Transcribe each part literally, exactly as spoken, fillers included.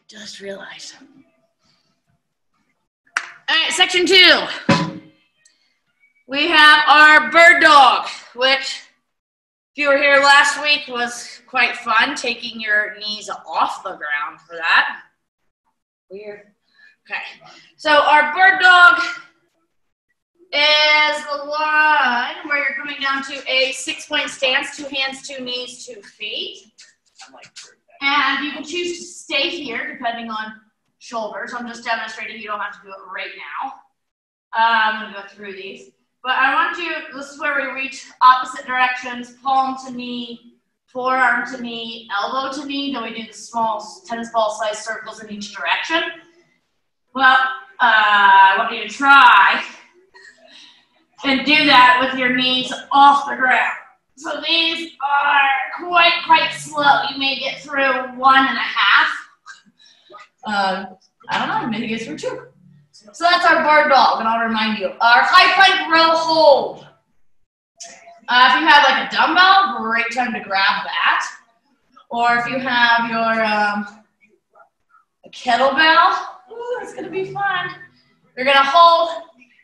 Just realized. All right, section two. We have our bird dog, which, if you were here last week, was quite fun, taking your knees off the ground for that. Weird. Okay, so our bird dog is the line where you're coming down to a six-point stance, two hands, two knees, two feet. And you can choose to stay here depending on shoulders. I'm just demonstrating. You don't have to do it right now. Um, I'm going to go through these. But I want you, this is where we reach opposite directions, palm to knee, forearm to knee, elbow to knee. Then we do the small tennis ball size circles in each direction. Well, uh, I want you to try and do that with your knees off the ground. So these are quite, quite slow. You may get through one and a half. Um, I don't know, maybe get through two. So that's our bird dog, and I'll remind you. Our high plank row hold. Uh, if you have like a dumbbell, great time to grab that. Or if you have your um, a kettlebell, ooh, it's gonna be fun. You're gonna hold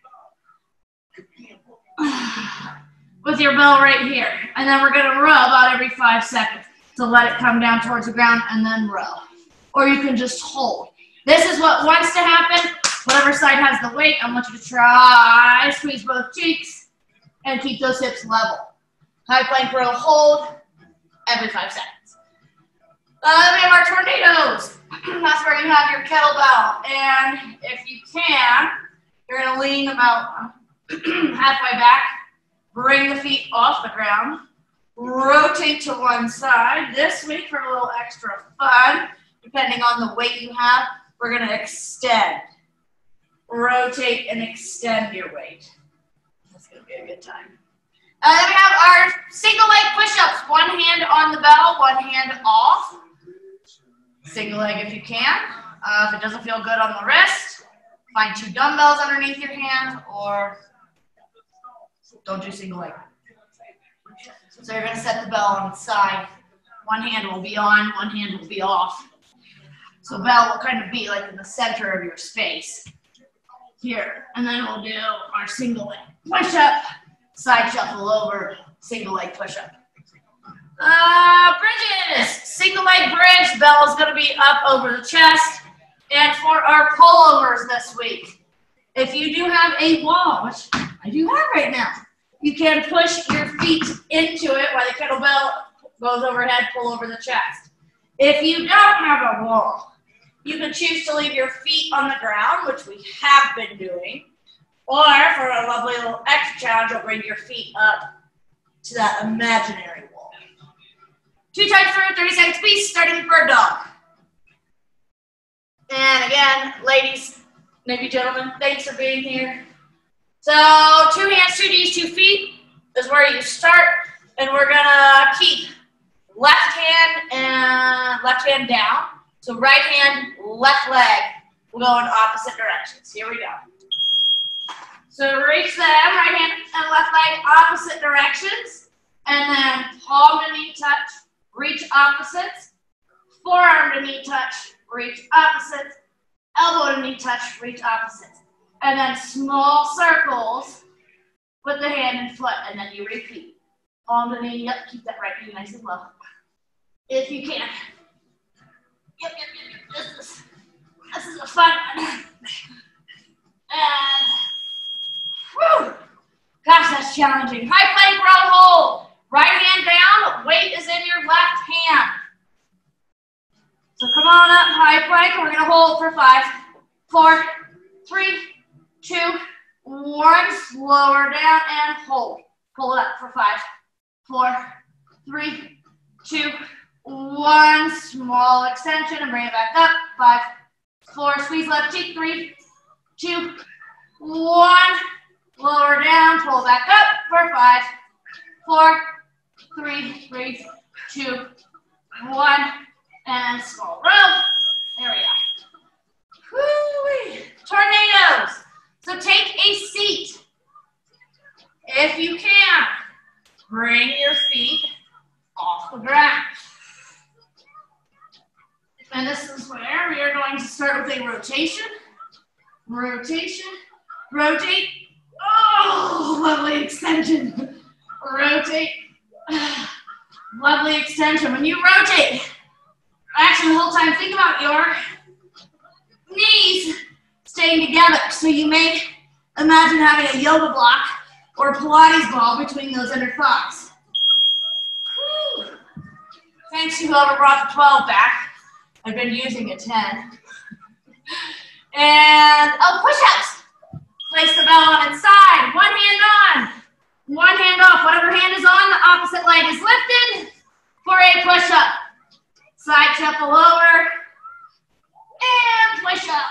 with your bell right here. And then we're gonna row about every five seconds to let it come down towards the ground and then row. Or you can just hold. This is what wants to happen. Whatever side has the weight, I want you to try, squeeze both cheeks and keep those hips level. High plank row hold every five seconds. Uh, then we have our tornadoes. That's where you have your kettlebell. And if you can, you're gonna lean about halfway back. Bring the feet off the ground, rotate to one side. This week, for a little extra fun, depending on the weight you have, we're gonna extend. Rotate and extend your weight. That's gonna be a good time. Uh, then we have our single leg push-ups. One hand on the bell, one hand off. Single leg if you can. Uh, if it doesn't feel good on the wrist, find two dumbbells underneath your hand, or don't do single leg. So you're gonna set the bell on its side. One hand will be on, one hand will be off. So bell will kind of be like in the center of your space here. And then we'll do our single leg push-up, side shuffle over, single leg push-up. Uh, bridges, single leg bridge, bell is gonna be up over the chest. And for our pullovers this week, if you do have a wall, which I do have right now, you can push your feet into it while the kettlebell goes overhead, pull over the chest. If you don't have a wall, you can choose to leave your feet on the ground, which we have been doing. Or for a lovely little extra challenge, you'll bring your feet up to that imaginary wall. Two times through, thirty seconds piece, starting with bird dog. And again, ladies, maybe gentlemen, thanks for being here. So two hands, two knees, two feet is where you start, and we're gonna keep left hand and left hand down. So right hand, left leg will go in opposite directions. Here we go. So reach them, right hand and left leg, opposite directions, and then palm to knee touch, reach opposites, forearm to knee touch, reach opposites, elbow to knee touch, reach opposites. And then small circles with the hand and foot, and then you repeat. Palm to knee, yep, keep that right knee nice and low. If you can. Yep, yep, yep, yep. This is, this is a fun one. And, whew, gosh, that's challenging. High plank row hold. Right hand down, weight is in your left hand. So come on up, high plank. We're gonna hold for five, four, three, two, one, slower down and hold. Pull it up for five, four, three, two, one, small extension and bring it back up. Five, four, squeeze left cheek, three, two, one, lower down, pull back up for five, four, three, three, two, one, and small row. There we are. Woo-wee. Tornadoes. So take a seat. If you can, bring your feet off the ground. And this is where we are going to start with a rotation. Rotation. Rotate. Oh, lovely extension. Rotate. Lovely extension. When you rotate, actually the whole time, think about your knees staying together. So you may imagine having a yoga block or a Pilates ball between those inner thighs. Whew. Thanks to whoever brought the twelve back. I've been using a ten. And oh, push-ups. Place the bell on its side. One hand on. One hand off. Whatever hand is on, the opposite leg is lifted for a push-up. Side shuffle over. And push-up.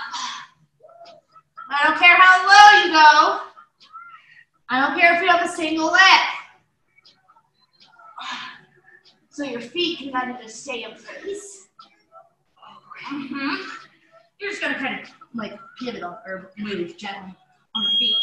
I don't care how low you go. I don't care if you have a single leg. So your feet can kind of just stay in place. Mm-hmm. You're just gonna kind of like pivot on, or move gently on the feet.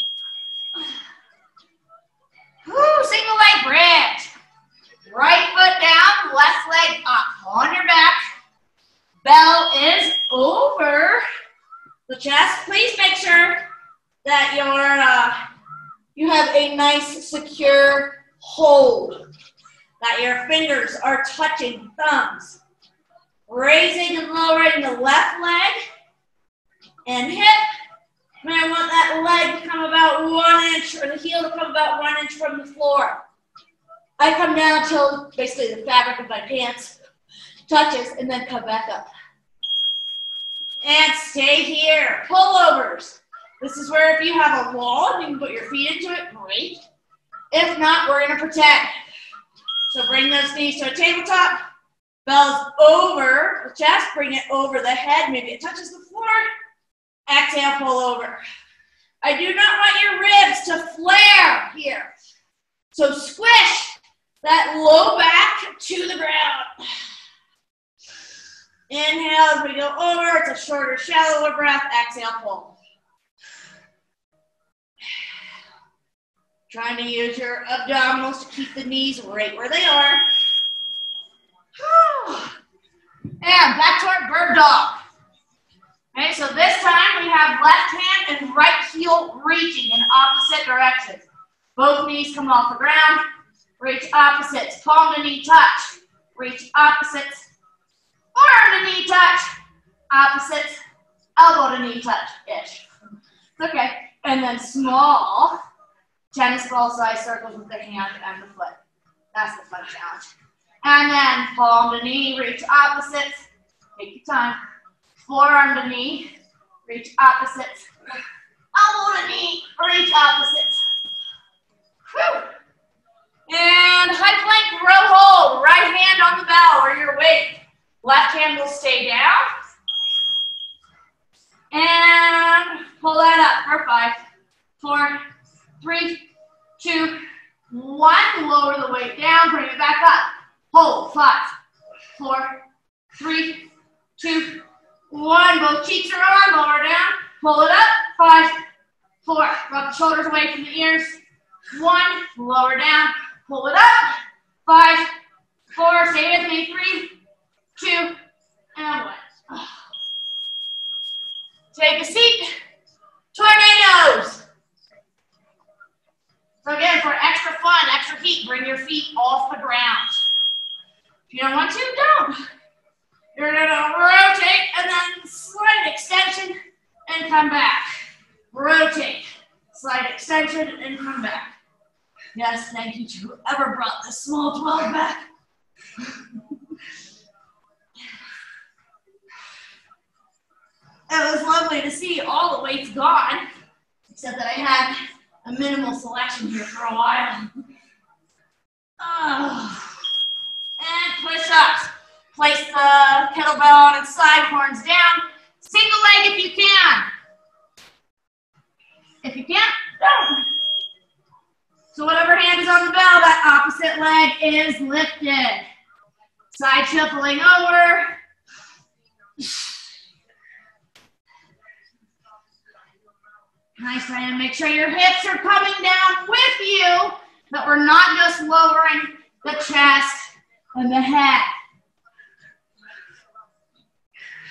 Woo, single leg bridge. Right foot down, left leg up. On your back. Bell is over the chest. Please make sure that your uh, you have a nice secure hold. That your fingers are touching thumbs. Raising and lowering the left leg and hip. And I want that leg to come about one inch, or the heel to come about one inch from the floor. I come down till basically the fabric of my pants touches and then come back up. And stay here. Pullovers. This is where if you have a wall, you can put your feet into it. Great. If not, we're going to pretend. So bring those knees to a tabletop. Bells over the chest. Bring it over the head. Maybe it touches the floor. Exhale, pull over. I do not want your ribs to flare here. So squish that low back to the ground. Inhale as we go over. It's a shorter, shallower breath. Exhale, pull. Trying to use your abdominals to keep the knees right where they are. And back to our bird dog. Okay, so this time we have left hand and right heel reaching in opposite directions. Both knees come off the ground. Reach opposites. Palm to knee touch. Reach opposites. Arm to knee touch. Opposites. Elbow to knee touch. Ish. Okay. And then small tennis ball size circles with the hand and the foot. That's the fun challenge. And then palm to knee, reach opposites. Take your time. Forearm to knee, reach opposites. Elbow to knee, reach opposites. Whew. And high plank row hold. Right hand on the bell or your weight. Left hand will stay down. And pull that up for five, four, three, two, one. Lower the weight down, bring it back up. Hold, five, four, three, two, one. Both cheeks are on, lower down. Pull it up, five, four. Rub the shoulders away from the ears. One, lower down. Pull it up, five, four. Stay with me, three, two, and one. Take a seat. Tornadoes. So again, for extra fun, extra heat, bring your feet off the ground. If you don't want to, don't. You're gonna rotate and then slight extension and come back. Rotate, slight extension and come back. Yes, thank you to whoever brought this small twelve back. It was lovely to see all the weights gone, except that I had a minimal selection here for a while. Oh. And push-ups. Place the kettlebell on its side, horns down. Single leg if you can. If you can't, don't. So whatever hand is on the bell, that opposite leg is lifted. Side shuffling over. Nice, try and make sure your hips are coming down with you, that we're not just lowering the chest and the head.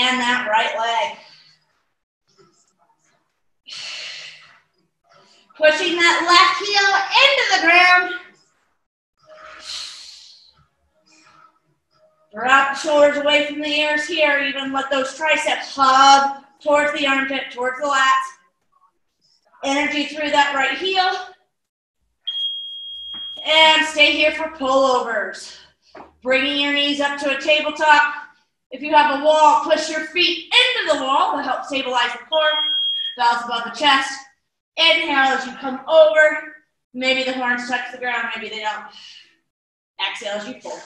and that right leg. Pushing that left heel into the ground. Drop the shoulders away from the ears here. Even let those triceps hug towards the armpit, towards the lats. Energy through that right heel. And stay here for pullovers. Bringing your knees up to a tabletop. If you have a wall, push your feet into the wall to help stabilize the core. Bells above the chest. Inhale as you come over. Maybe the horns touch the ground, maybe they don't. Exhale as you pull.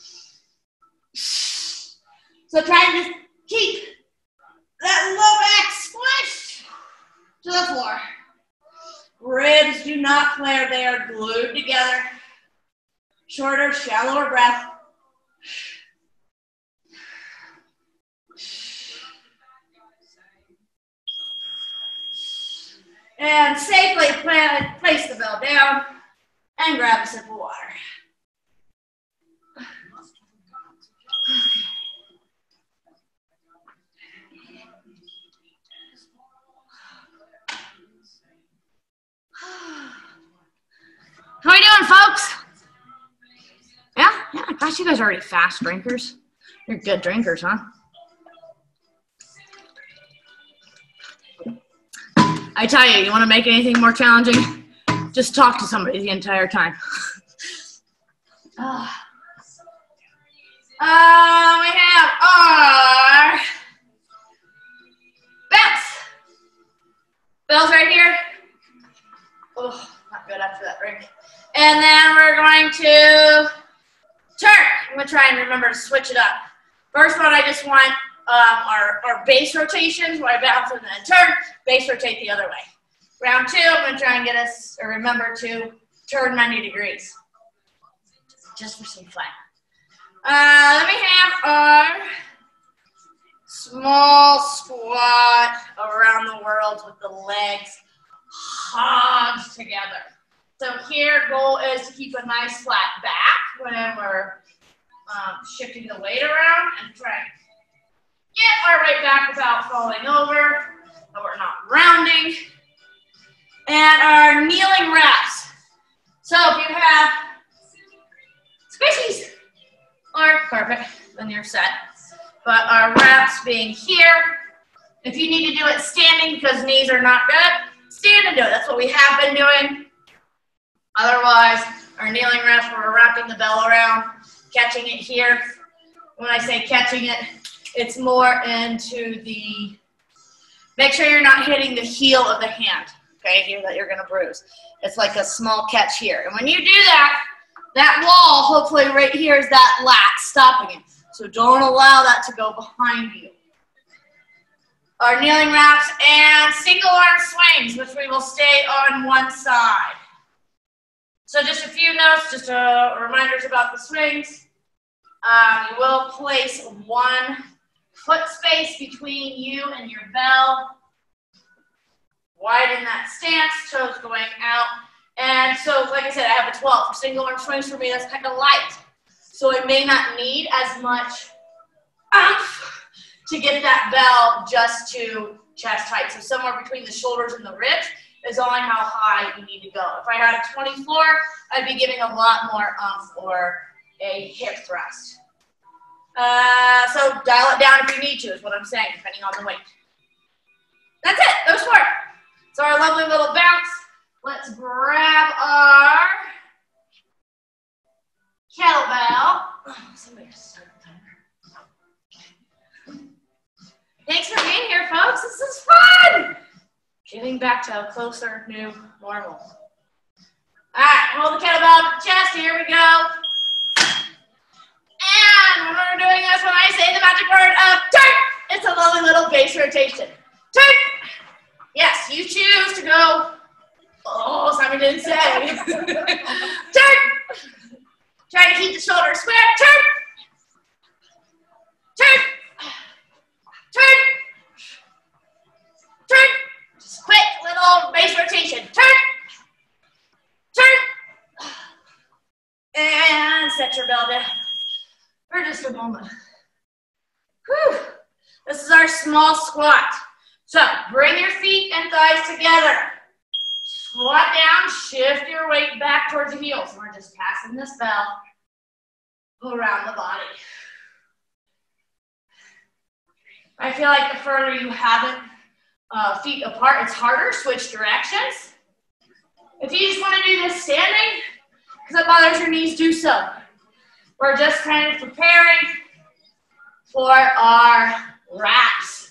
So try to just keep that low back squished to the floor. Ribs do not flare, they are glued together. Shorter, shallower breath. And safely place the bell down and grab a sip of water. How are you doing, folks? Yeah, yeah, gosh, you guys are already fast drinkers. You're good drinkers, huh? I tell you, you want to make anything more challenging? Just talk to somebody the entire time. uh, uh, we have our bounce. Bells right here. Oh, not good after that drink. And then we're going to turn. I'm going to try and remember to switch it up. First one, I just want um, our, our base rotations where I bounce and then turn, base rotate the other way. Round two, I'm going to try and get us, or remember to turn ninety degrees. Just for some fun. Uh, let me have our small squat around the world with the legs hugged together. So here, goal is to keep a nice flat back when we're um, shifting the weight around and try and get our weight back without falling over, so we're not rounding. And our kneeling reps. So if you have squishies or carpet, then you're set. But our reps being here, if you need to do it standing because knees are not good, stand and do it. That's what we have been doing. Otherwise, our kneeling reps where we're wrapping the bell around, catching it here. When I say catching it, it's more into the, make sure you're not hitting the heel of the hand, okay, here that you're gonna bruise. It's like a small catch here. And when you do that, that wall, hopefully right here is that lat stopping it. So don't allow that to go behind you. Our kneeling wraps and single arm swings, which we will stay on one side. So just a few notes, just uh, reminders about the swings. Um, you will place one foot space between you and your bell. Widen that stance, toes going out. And so, like I said, I have a twelve. For single arm swings for me, that's kind of light. So I may not need as much oomph to get that bell just to chest height. So somewhere between the shoulders and the ribs is only how high you need to go. If I had a twenty-four, I'd be giving a lot more oomph or a hip thrust. Uh, so dial it down if you need to, is what I'm saying, depending on the weight. That's it, those four. So our lovely little bounce. Let's grab our kettlebell. Oh, somebody just started the timer. Thanks for being here, folks. This is fun. Getting back to a closer new normal. All right, hold the kettlebell to the chest. Here we go. And when we're doing this, when I say the magic word of turn, it's a lovely little base rotation. Turn. Yes, you choose to go. Oh, Simon didn't say. Turn. Try to keep the shoulders square. Turn. Turn. Turn. Turn. Just quick little base rotation. Turn. Turn. And set your bell down for just a moment. Whew. This is our small squat. So bring your feet and thighs together. Squat down, shift your weight back towards the heels. We're just passing this bell around the body. I feel like the further you have it, uh, feet apart, it's harder. Switch directions. If you just want to do this standing, because it bothers your knees, do so. We're just kind of preparing for our wraps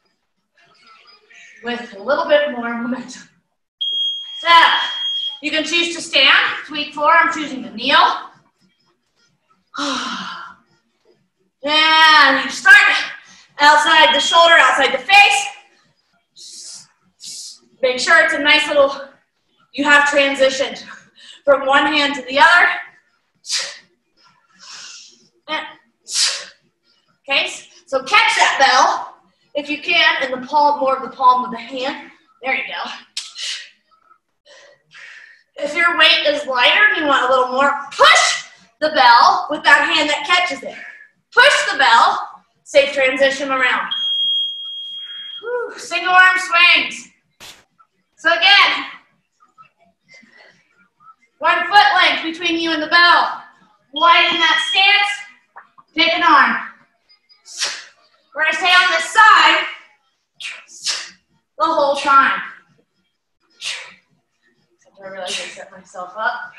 with a little bit more momentum. So, you can choose to stand. It's week four. I'm choosing to kneel. And start outside the shoulder, outside the face. Make sure it's a nice little, you have transitioned from one hand to the other. Okay, so catch that bell if you can in the palm, more of the palm of the hand. There you go. If your weight is lighter and you want a little more, push the bell with that hand that catches it. Push the bell, safe transition around. Whew, single arm swings. So again, one foot length between you and the bell. Widen that stance, pick an arm. We're gonna stay on this side the whole time. I realize I set myself up.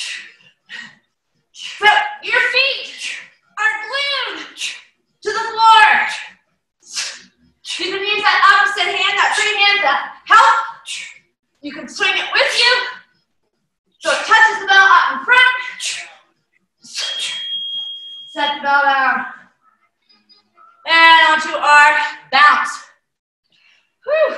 So your feet are glued to the floor. You can use that opposite hand, that free hand to help. You can swing it with you. So it touches the bell up in front. Set the bell down. And onto our bounce. Whew.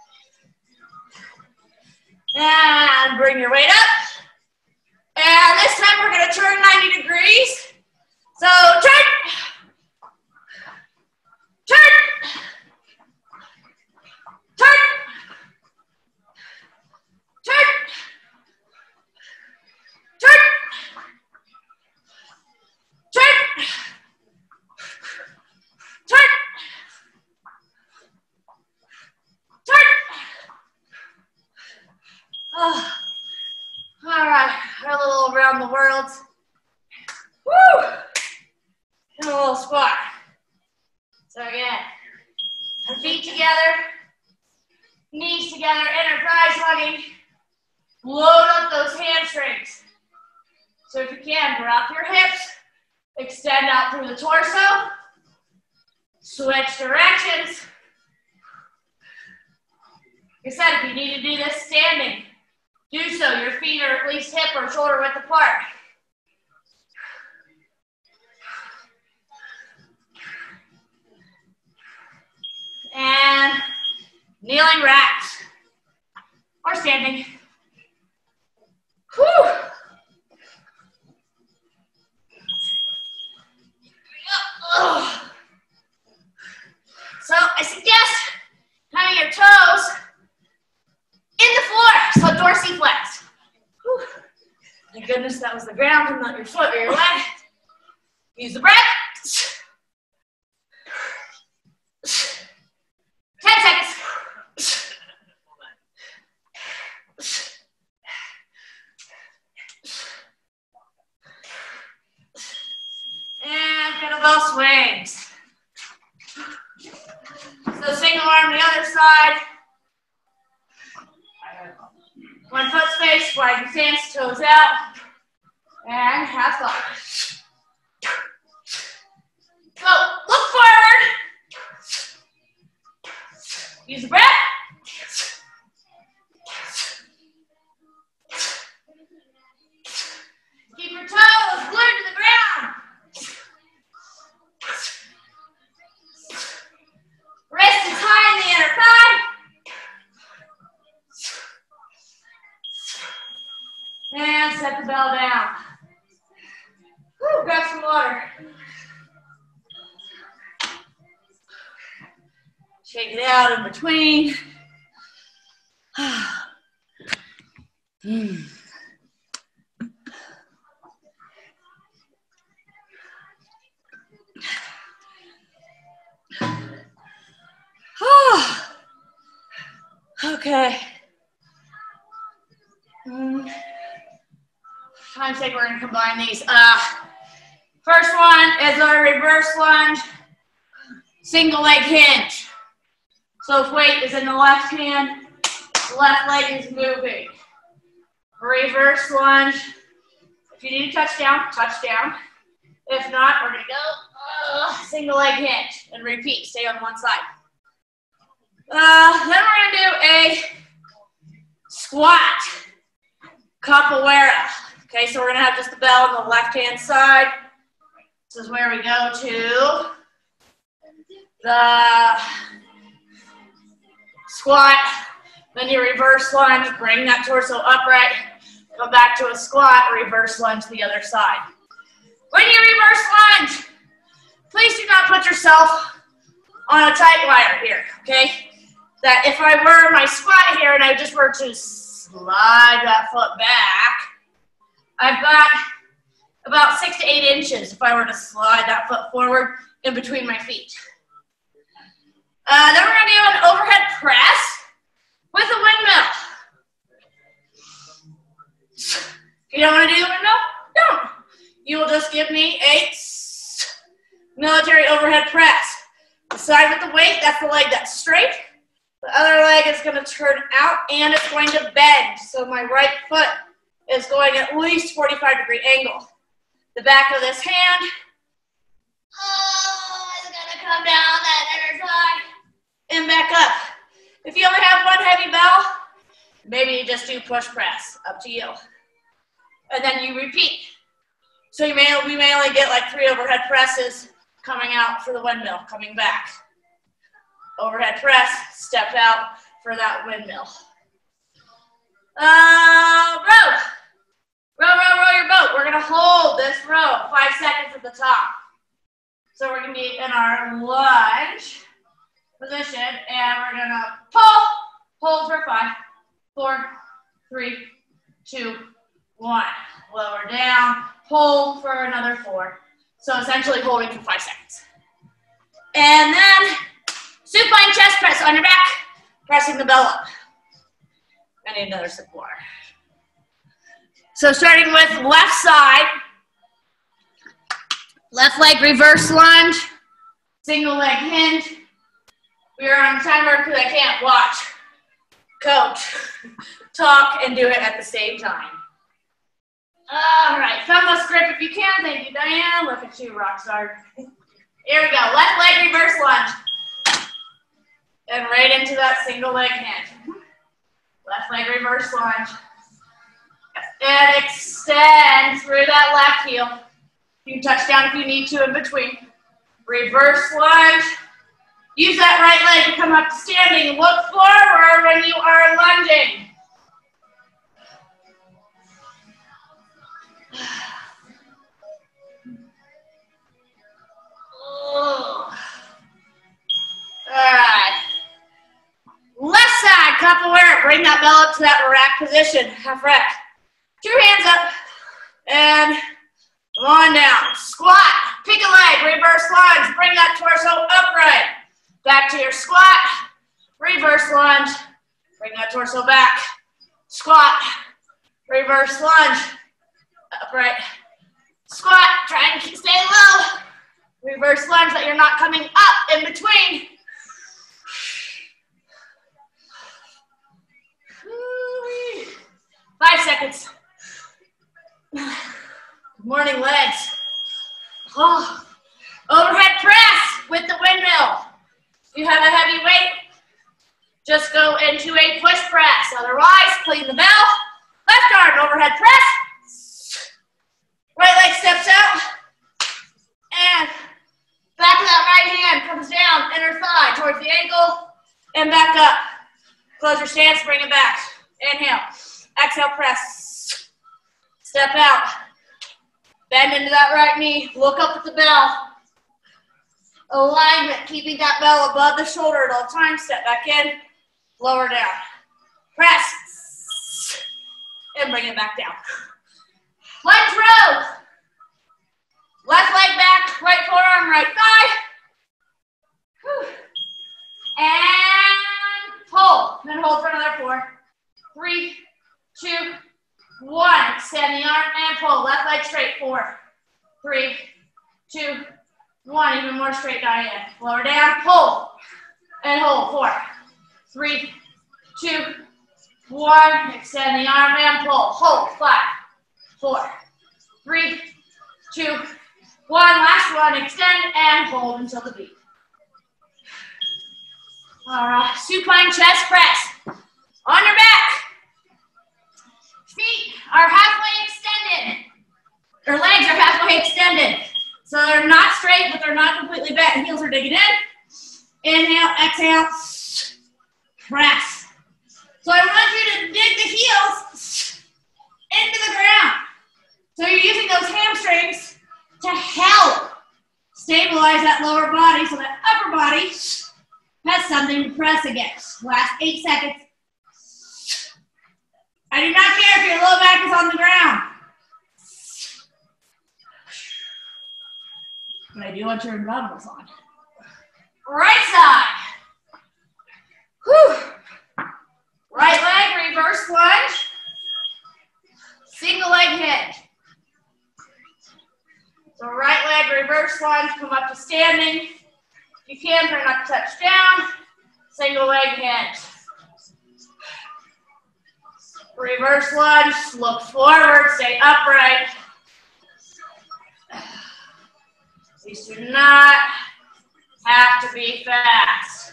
And bring your weight up. And this time we're going to turn ninety degrees. So turn. Turn. Turn. Turn. Turn. Turn. Turn. Turn. Oh. All right, our little around the world. Woo! And a little squat. So again, feet together, knees together, inner thighs hugging. Load up those hamstrings. So if you can, drop your hips, extend out through the torso, switch directions. Like I said, if you need to do this standing, do so. Your feet are at least hip or shoulder width apart. And kneeling wraps or standing. Whew. Oh. So I suggest having your toes in the floor, so dorsiflex. Whew. Thank goodness that was the ground and not your foot or your leg. Use the breath. Ten seconds. And kettlebell swings. So single arm the other side. One foot space, widen stance, toes out, and half thigh. So look forward. Use the breath. Keep your toes glued to the ground. Wrist is high in the inner thigh. And set the bell down. Woo, grab some water. Shake it out in between. mm. Mm. Time's sake, we're gonna combine these. Uh, first one is our reverse lunge, single leg hinge. So if weight is in the left hand, the left leg is moving. Reverse lunge. If you need a touchdown, touchdown. If not, we're gonna go uh, single leg hinge and repeat. Stay on one side. Uh, then we're gonna do a squat capoeira. Okay, so we're gonna have just the bell on the left hand side. This is where we go to the squat. Then you reverse lunge, bring that torso upright, go back to a squat, reverse lunge the other side. When you reverse lunge, please do not put yourself on a tight wire here, okay? That if I were in my squat here and I just were to slide that foot back, I've got about six to eight inches if I were to slide that foot forward in between my feet. Uh, then we're gonna do an overhead press with a windmill. If you don't want to do the windmill, don't. You will just give me a military overhead press. The side with the weight, that's the leg that's straight. The other leg is going to turn out and it's going to bend. So my right foot is going at least forty-five degree angle. The back of this hand, oh, is going to come down that inner thigh and back up. If you only have one heavy bell, maybe you just do push press, up to you. And then you repeat. So you may, we may only get like three overhead presses coming out for the windmill, coming back. Overhead press, step out for that windmill. Uh, row. Row, row, row your boat. We're gonna hold this row, five seconds at the top. So we're gonna be in our lunge position, and we're gonna pull, hold for five, four, three, two, one. Lower down, hold for another four. So essentially holding for five seconds. And then supine chest press on your back, pressing the bell up. I need another sip of water. So starting with left side, left leg reverse lunge, single leg hinge. We are on timer because I can't watch, coach, talk, and do it at the same time. All right, thumbless grip if you can. Thank you, Diane. Look at you, rock star. Here we go. Left leg reverse lunge. And right into that single leg hinge. Left leg reverse lunge. And extend through that left heel. You can touch down if you need to in between. Reverse lunge. Use that right leg to come up to standing. Look forward when you are lunging. Oh. All right. Left side, capoeira. Bring that bell up to that rack position. Half rack. Two hands up. And come on down. Squat. Pick a leg. Reverse lunge. Bring that torso upright. Back to your squat. Reverse lunge. Bring that torso back. Squat. Reverse lunge. Upright. Squat. Try and stay low. Reverse lunge that you're not coming up in between. Five seconds. Good morning, legs. Oh. Overhead press with the windmill. If you have a heavy weight, just go into a push press. Otherwise, clean the bell. Left arm, overhead press. Right leg steps out. And back of that right hand comes down, inner thigh towards the ankle, and back up. Close your stance, bring it back. Inhale. Exhale, press. Step out. Bend into that right knee. Look up at the bell. Alignment, keeping that bell above the shoulder at all times. Step back in. Lower down. Press. And bring it back down. Lunge row. Left leg back, right forearm, right thigh. Whew. And pull. Then hold for another four, three, two, one. Extend the arm and pull. Left leg straight. Four, three, two, one. Even more straight, Diane. Lower down, pull, and hold. Four, three, two, one. Extend the arm and pull. Hold. Five, four, three, two, one. Last one. Extend and hold until the beat. All right. Supine chest press. On your back. Feet are halfway extended. Or legs are halfway extended. So they're not straight, but they're not completely bent. Heels are digging in. Inhale, exhale, press. So I want you to dig the heels into the ground. So you're using those hamstrings to help stabilize that lower body so that upper body has something to press against. Last eight seconds. I do not care if your low back is on the ground. But I do want your abdominals on. Right side. Whew. Right leg, reverse lunge. Single leg hinge. So right leg, reverse lunge, come up to standing. If you can, try not to touch down. Single leg hinge. Reverse lunge, look forward, stay upright. These do not have to be fast.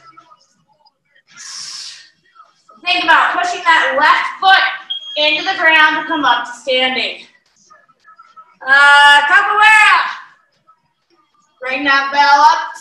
Think about pushing that left foot into the ground to come up to standing. Uh, capoeira. Bring that bell up.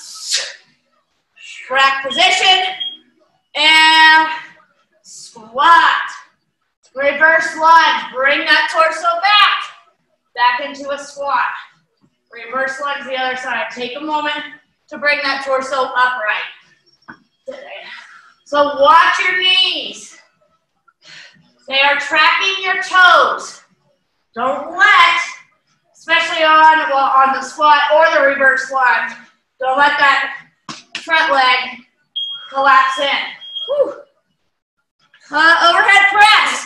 Rack position. And squat. Reverse lunge. Bring that torso back. Back into a squat. Reverse lunge the other side. Take a moment to bring that torso upright. So watch your knees. They are tracking your toes. Don't let, especially on, well, on the squat or the reverse lunge, don't let that front leg collapse in. Whew. Uh, overhead press.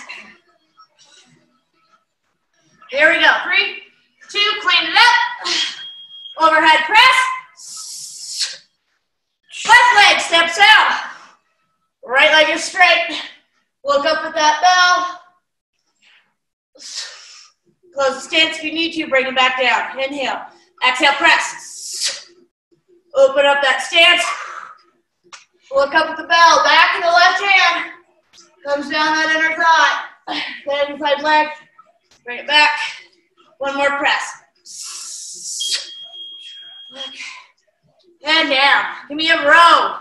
Here we go. Three, two, clean it up. Overhead press. Left leg steps out. Right leg is straight. Look up at that bell. Close the stance if you need to. Bring it back down. Inhale. Exhale, press. Open up that stance. Look up at the bell. Back in the left hand. Comes down that inner thigh. That inside leg. Bring it back. One more press. And down. Give me a row.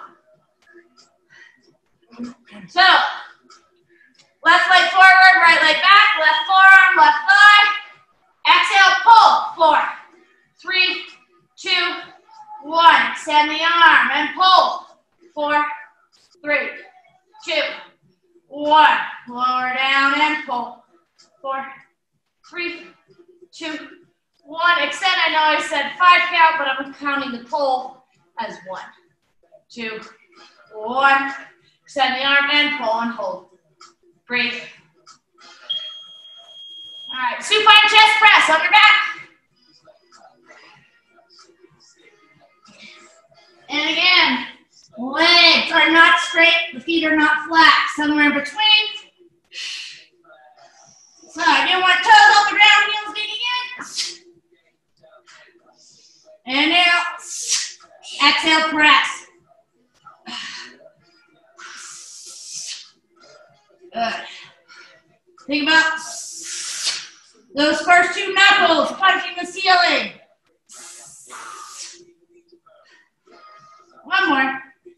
So, left leg forward, right leg back, left forearm, left thigh. Exhale, pull. Four, three, two, one. Extend the arm and pull. Four, three, two, one. Lower down and pull. Four, three, two, one. Extend. I know I said five count, but I'm counting the pull as one, two, one. Extend the arm and pull and hold. Breathe. All right, supine chest press on your back. And again, legs are not straight, the feet are not flat, somewhere in between. So I do want toes off the ground, heels digging in. And out. Exhale, press. Good. Think about those first two knuckles punching the ceiling. One more.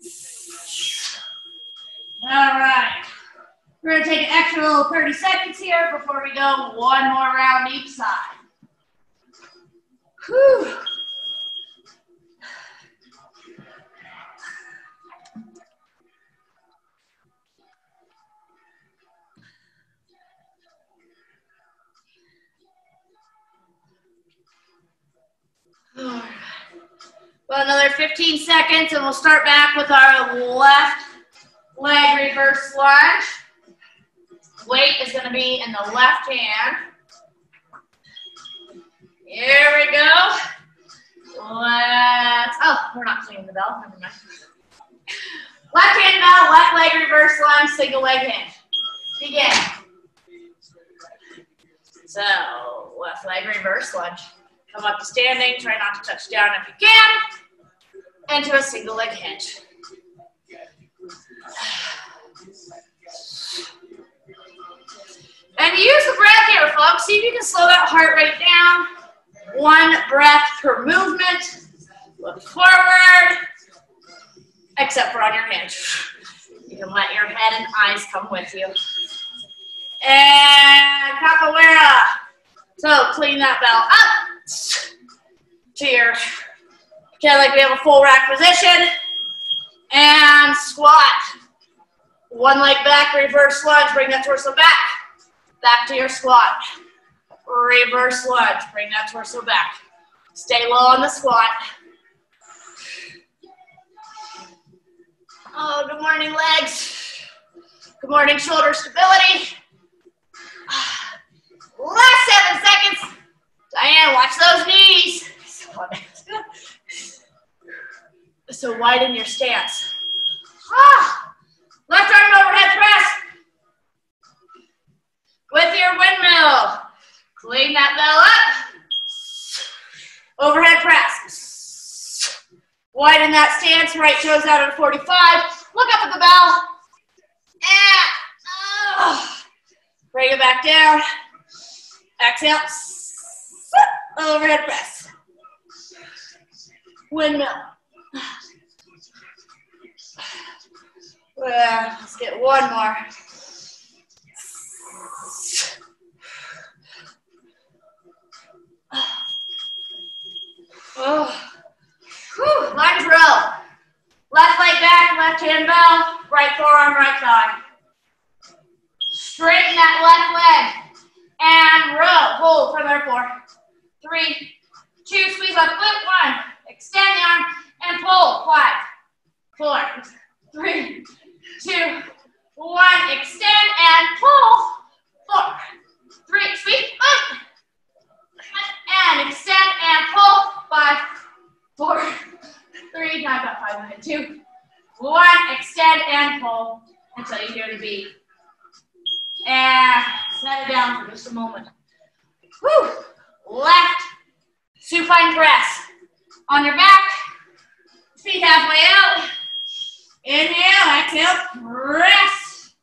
All right. We're going to take an extra little thirty seconds here before we go one more round each side. Whew. Well, another fifteen seconds and we'll start back with our left leg reverse lunge. Weight is going to be in the left hand. Here we go. Let's, oh, we're not cleaning the bell. Never mind. Left hand bell, left leg reverse lunge, single leg hinge. Begin. So, left leg reverse lunge. Come up to standing. Try not to touch down if you can. Into a single leg hinge. And use the breath here, folks. See if you can slow that heart rate down. One breath per movement. Look forward. Except for on your hinge. You can let your head and eyes come with you. And capoeira. So clean that bell up to your, okay, like we have a full rack position. And squat. One leg back, reverse lunge, bring that torso back. Back to your squat. Reverse lunge, bring that torso back. Stay low on the squat. Oh, good morning, legs. Good morning, shoulder stability. Last seven seconds. Diane, watch those knees. So widen your stance. Ah, left arm overhead press. With your windmill. Clean that bell up. Overhead press. Widen that stance. Right toes out at forty-five. Look up at the bell. And oh, bring it back down. Exhale. Overhead press. Windmill. Uh, let's get one more. Oh. Whew. Lunge row. Left leg back, left hand bell, right forearm, right thigh. Straighten that left leg. And row. Hold for there. Four, three, two, squeeze left foot. One. Extend the arm and pull. Five, four, three, two, one. Extend and pull. Four, three, squeeze up. And extend and pull. Five, four, three, now I've got five minutes. Two, one. Extend and pull until you hear the beat. And set it down for just a moment. Whew. Left supine press. On your back, feet halfway out. Inhale, exhale, press.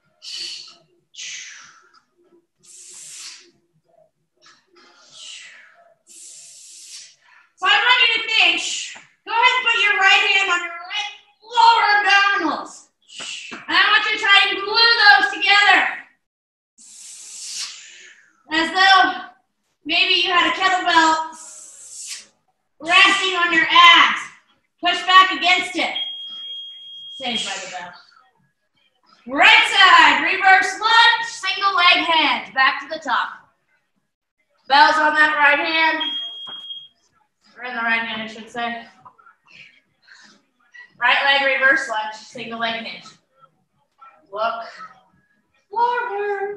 So I want you to think, go ahead and put your right hand on your right lower abdominals. And I want you to try and glue those together. As though maybe you had a kettlebell resting on your abs. Push back against it. Saved by the bell. Right side, reverse lunge, single leg hinge, back to the top. Bell's on that right hand. Or in the right hand, I should say. Right leg reverse lunge, single leg hinge. Look forward.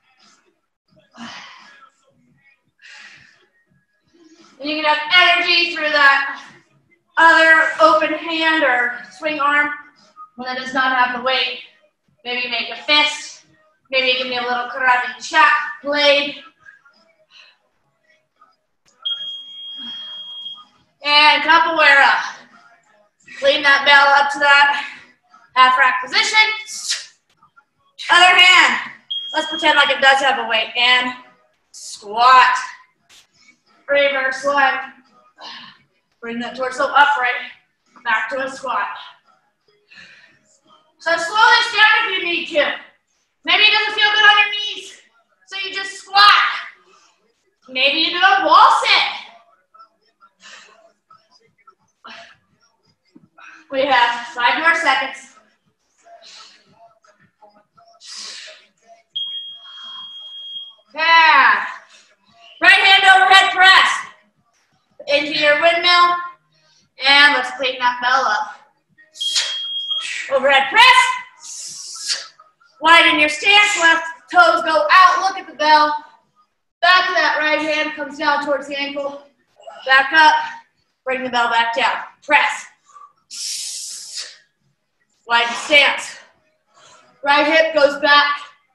And you can have energy through that other open hand or swing arm when it does not have the weight. Maybe make a fist. Maybe you give me a little karate chop blade. And capoeira. Clean that bell up to that half rack position. Other hand. Let's pretend like it does have a weight. And squat. Reverse lunge. Bring that torso upright. Back to a squat. So slow this down if you need to. Maybe it doesn't feel good on your knees, so you just squat. Maybe you do a wall sit. We have five more seconds. Yeah. Right hand overhead press. Into your windmill. And let's clean that bell up. Overhead press. Widen your stance, left Toes go out, look at the bell. Back of that right hand comes down towards the ankle. Back up, bring the bell back down. Press. Widen stance. Right hip goes back.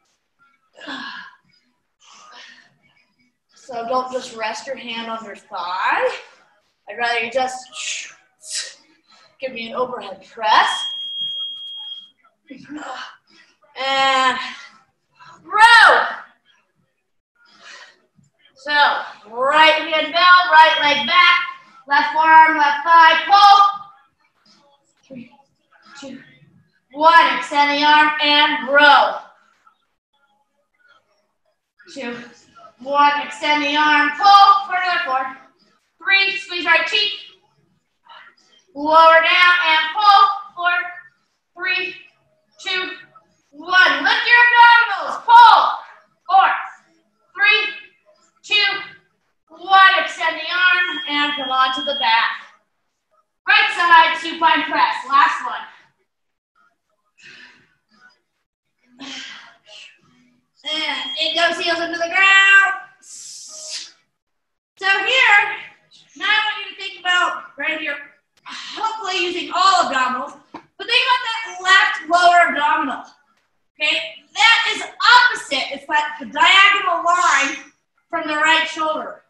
So don't just rest your hand on your thigh. I'd rather you just give me an overhead press. And row. So right hand bell, right leg back, left forearm, left thigh, pull. Three, two, one. Extend the arm and row. Two, one. Extend the arm, pull for another four. Three, squeeze right cheek. Lower down and pull. Four, three, two, one. Lift your abdominals. Pull. Four, three, two, one. Extend the arm and come on to the back. Right side supine press. Last one. And it goes heels into the ground. So here, now I want you to think about right here, hopefully using all abdominals, but think about that left lower abdominal. Okay, that is opposite. It's like the diagonal line from the right shoulder.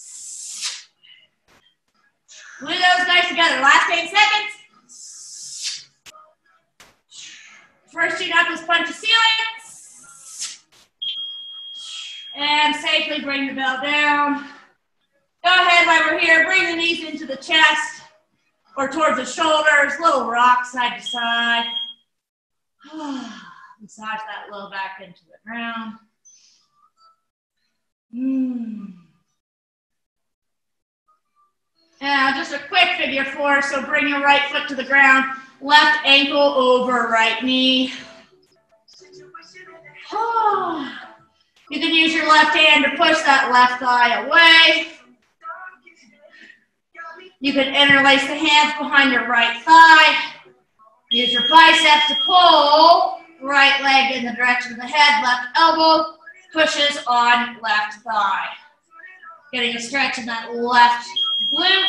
Glue those guys together. Last eight seconds. First two knuckles punch the ceiling. And safely bring the bell down. Go ahead while we're here. Bring the knees into the chest or towards the shoulders. Little rock side to side. Massage that low back into the ground. Mm. Now just a quick figure four. So bring your right foot to the ground. Left ankle over right knee. You can use your left hand to push that left thigh away. You can interlace the hands behind your right thigh. Use your biceps to pull. Right leg in the direction of the head. Left elbow pushes on left thigh. Getting a stretch in that left glute.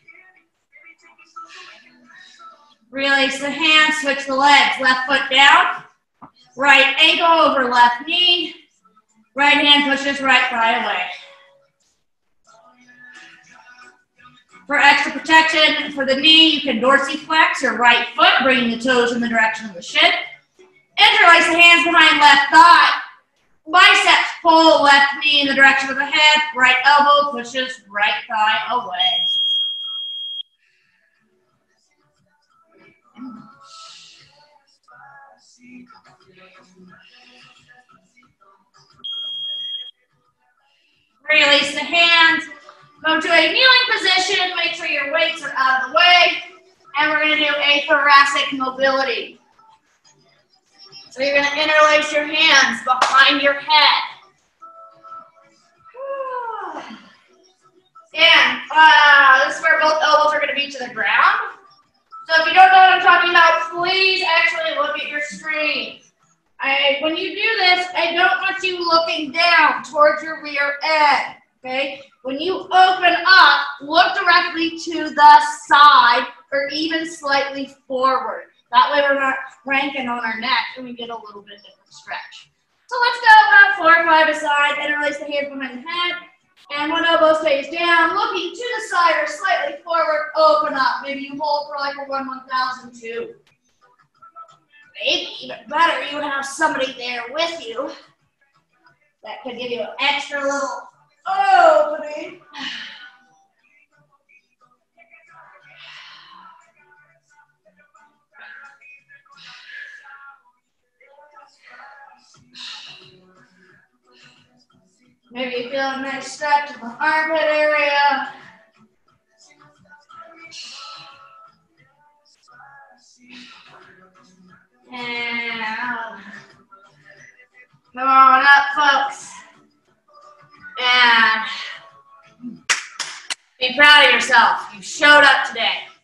Release the hands, switch the legs. Left foot down. Right ankle over left knee. Right hand pushes right thigh away. For extra protection for the knee, you can dorsiflex your right foot, bringing the toes in the direction of the shin. Interlace the hands behind left thigh. Biceps pull left knee in the direction of the head. Right elbow pushes right thigh away. Release the hands. Go to a kneeling position. Make sure your weights are out of the way. And we're going to do a thoracic mobility. So you're going to interlace your hands behind your head. And uh, this is where both elbows are going to be to the ground. So if you don't know what I'm talking about, please actually look at your screen. I, when you do this, I don't want you looking down towards your rear end, okay? When you open up, look directly to the side or even slightly forward. That way we're not cranking on our neck and we get a little bit different stretch. So let's go about four or five aside, interlace the hands behind the head, and one elbow stays down, looking to the side or slightly forward, open up. Maybe you hold for like a one one thousand two. Maybe even better, you have somebody there with you that could give you an extra little opening. Maybe you feel a nice stretch in the armpit area. And come on up, folks. And be proud of yourself. You showed up today.